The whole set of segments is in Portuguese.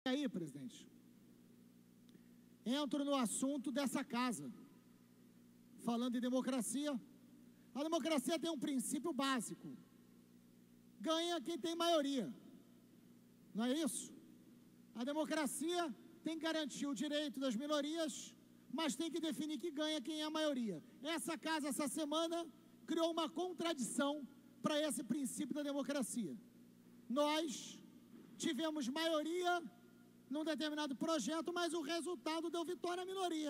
aí, presidente, entro no assunto dessa casa, falando em democracia. A democracia tem um princípio básico: ganha quem tem maioria, não é isso? A democracia tem que garantir o direito das minorias, mas tem que definir que ganha quem é a maioria. Essa casa, essa semana, criou uma contradição para esse princípio da democracia. Nós tivemos maioria num determinado projeto, mas o resultado deu vitória à minoria.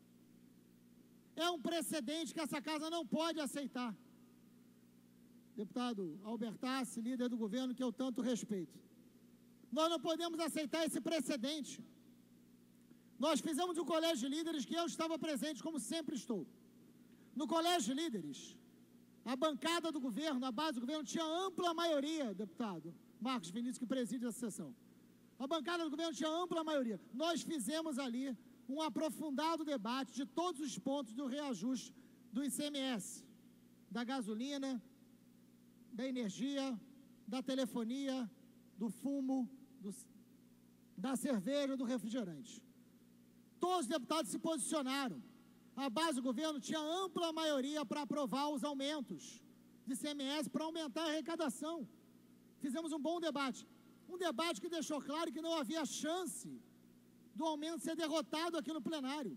É um precedente que essa casa não pode aceitar. Deputado Albertassi, líder do governo, que eu tanto respeito, nós não podemos aceitar esse precedente. Nós fizemos um colégio de líderes que eu estava presente, como sempre estou. No colégio de líderes, a bancada do governo, a base do governo, tinha ampla maioria, deputado Marcos Vinícius, que preside essa sessão. A bancada do governo tinha ampla maioria. Nós fizemos ali um aprofundado debate de todos os pontos do reajuste do ICMS, da gasolina, da energia, da telefonia, do fumo, da cerveja, do refrigerante. Todos os deputados se posicionaram. A base do governo tinha ampla maioria para aprovar os aumentos de ICMS, para aumentar a arrecadação. Fizemos um bom debate. Um debate que deixou claro que não havia chance do aumento ser derrotado aqui no plenário.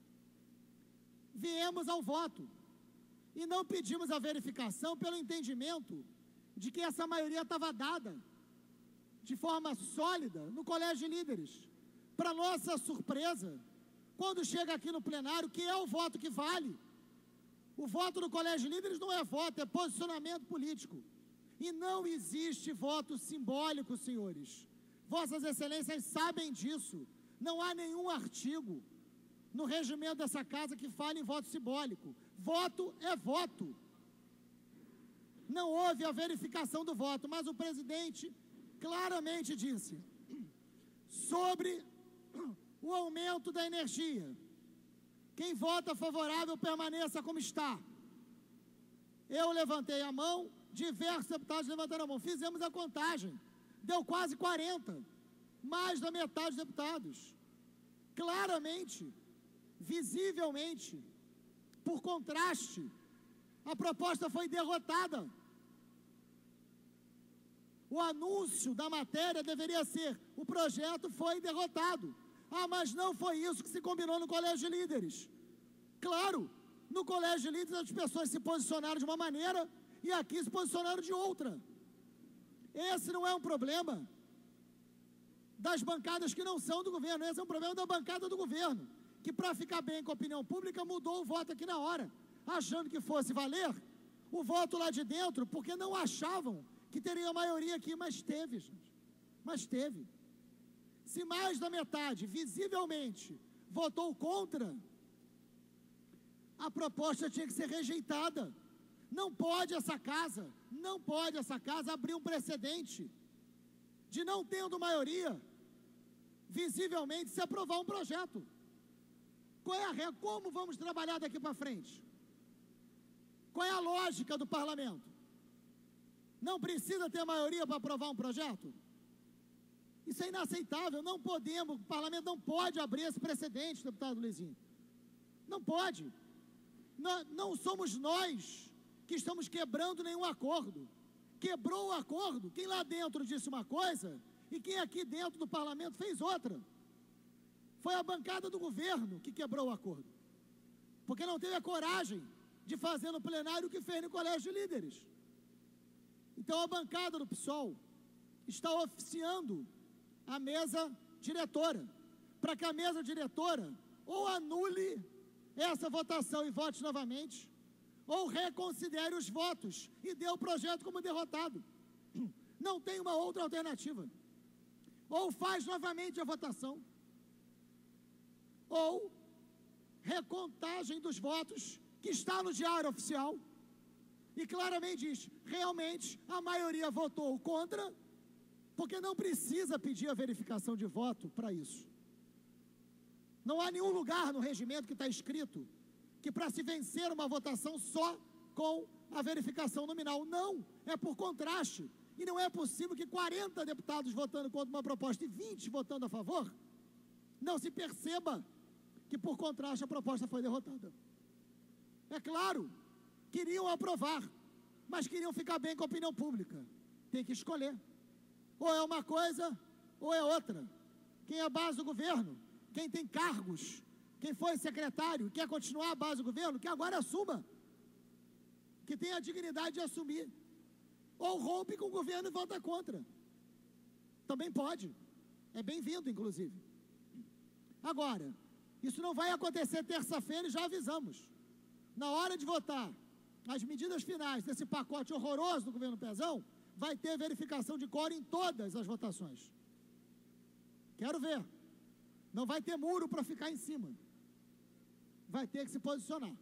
Viemos ao voto e não pedimos a verificação pelo entendimento de que essa maioria estava dada de forma sólida no colégio de líderes. Para nossa surpresa, quando chega aqui no plenário, que é o voto que vale. O voto no colégio de líderes não é voto, é posicionamento político. E não existe voto simbólico, senhores. Vossas excelências sabem disso. Não há nenhum artigo no regimento dessa casa que fale em voto simbólico. Voto é voto. Não houve a verificação do voto, mas o presidente claramente disse sobre o aumento da energia: quem vota favorável permaneça como está. Eu levantei a mão, diversos deputados levantaram a mão, fizemos a contagem, deu quase 40, mais da metade dos deputados. Claramente, visivelmente, por contraste, a proposta foi derrotada. O anúncio da matéria deveria ser: o projeto foi derrotado. Ah, mas não foi isso que se combinou no colégio de líderes. Claro, no colégio de líderes as pessoas se posicionaram de uma maneira e aqui se posicionaram de outra. Esse não é um problema das bancadas que não são do governo, esse é um problema da bancada do governo, que para ficar bem com a opinião pública mudou o voto aqui na hora, achando que fosse valer o voto lá de dentro, porque não achavam que teria maioria aqui, mas teve, gente. Mas teve. Se mais da metade, visivelmente, votou contra, a proposta tinha que ser rejeitada. Não pode essa casa abrir um precedente de, não tendo maioria, visivelmente, se aprovar um projeto. Qual é a regra? Como vamos trabalhar daqui para frente? Qual é a lógica do parlamento? Não precisa ter maioria para aprovar um projeto? Isso é inaceitável, não podemos, o parlamento não pode abrir esse precedente, deputado Luizinho. Não pode. Não somos nós que estamos quebrando nenhum acordo. Quebrou o acordo quem lá dentro disse uma coisa e quem aqui dentro do parlamento fez outra. Foi a bancada do governo que quebrou o acordo, porque não teve a coragem de fazer no plenário o que fez no colégio de líderes. Então a bancada do PSOL está oficiando a mesa diretora, para que a mesa diretora ou anule essa votação e vote novamente, ou reconsidere os votos e dê o projeto como derrotado. Não tem uma outra alternativa. Ou faz novamente a votação, ou recontagem dos votos, que está no diário oficial, e claramente diz: realmente a maioria votou contra, porque não precisa pedir a verificação de voto para isso. Não há nenhum lugar no regimento que está escrito que para se vencer uma votação só com a verificação nominal. Não, é por contraste. E não é possível que 40 deputados votando contra uma proposta e 20 votando a favor, não se perceba que, por contraste, a proposta foi derrotada. É claro, queriam aprovar, mas queriam ficar bem com a opinião pública. Tem que escolher. Ou é uma coisa, ou é outra. Quem é a base do governo, quem tem cargos, quem foi secretário, quer continuar a base do governo, que agora assuma. Que tem a dignidade de assumir. Ou rompe com o governo e vota contra. Também pode. É bem-vindo, inclusive. Agora, isso não vai acontecer terça-feira e já avisamos. Na hora de votar as medidas finais desse pacote horroroso do governo Pezão, vai ter verificação de quórum em todas as votações. Quero ver. Não vai ter muro para ficar em cima. Vai ter que se posicionar.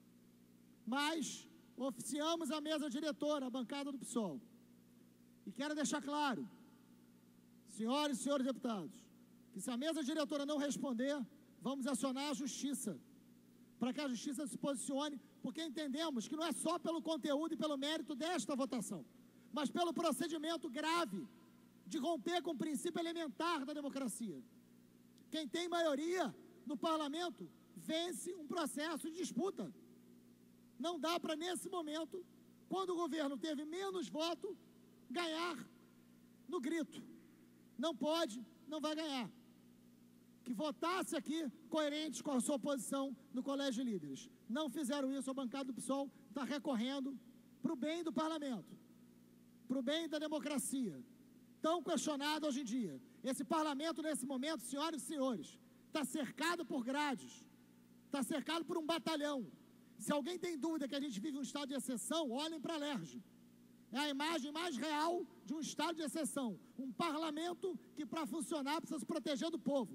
Mas oficiamos a mesa diretora, a bancada do PSOL. E quero deixar claro, senhoras e senhores deputados, que se a mesa diretora não responder, vamos acionar a justiça, para que a justiça se posicione, porque entendemos que não é só pelo conteúdo e pelo mérito desta votação, mas pelo procedimento grave de romper com o princípio elementar da democracia. Quem tem maioria no parlamento vence um processo de disputa. Não dá para, nesse momento, quando o governo teve menos voto, ganhar no grito. Não pode, não vai ganhar. Que votasse aqui coerentes com a sua posição no Colégio de Líderes. Não fizeram isso, a bancada do PSOL está recorrendo para o bem do parlamento, para o bem da democracia, tão questionado hoje em dia. Esse parlamento, nesse momento, senhoras e senhores, está cercado por grades, está cercado por um batalhão. Se alguém tem dúvida que a gente vive um estado de exceção, olhem para a LERJ. É a imagem mais real de um estado de exceção. Um parlamento que, para funcionar, precisa se proteger do povo.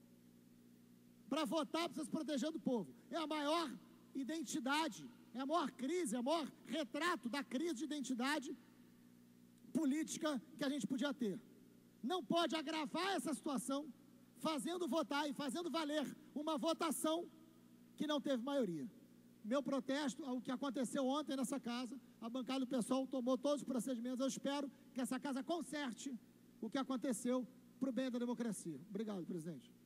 Para votar, precisa se proteger do povo. É a maior identidade, é a maior crise, é o maior retrato da crise de identidade política que a gente podia ter. Não pode agravar essa situação fazendo votar e fazendo valer uma votação que não teve maioria. Meu protesto ao que aconteceu ontem nessa casa, a bancada do PSOL tomou todos os procedimentos. Eu espero que essa casa conserte o que aconteceu para o bem da democracia. Obrigado, presidente.